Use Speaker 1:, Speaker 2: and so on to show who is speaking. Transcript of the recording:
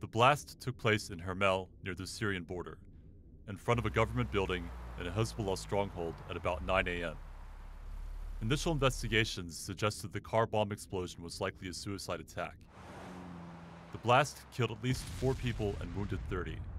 Speaker 1: The blast took place in Hermel near the Syrian border, in front of a government building and a Hezbollah stronghold at about 9 a.m. Initial investigations suggested the car bomb explosion was likely a suicide attack. The blast killed at least 4 people and wounded 30.